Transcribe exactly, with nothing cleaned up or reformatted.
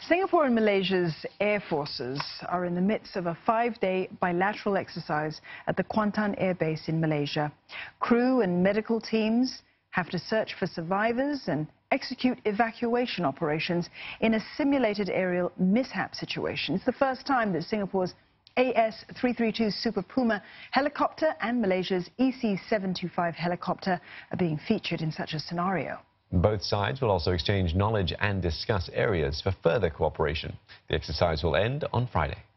Singapore and Malaysia's air forces are in the midst of a five-day bilateral exercise at the Kuantan Air Base in Malaysia. Crew and medical teams have to search for survivors and execute evacuation operations in a simulated aerial mishap situation. It's the first time that Singapore's A S three thirty-two Super Puma helicopter and Malaysia's E C seven twenty-five helicopter are being featured in such a scenario. Both sides will also exchange knowledge and discuss areas for further cooperation. The exercise will end on Friday.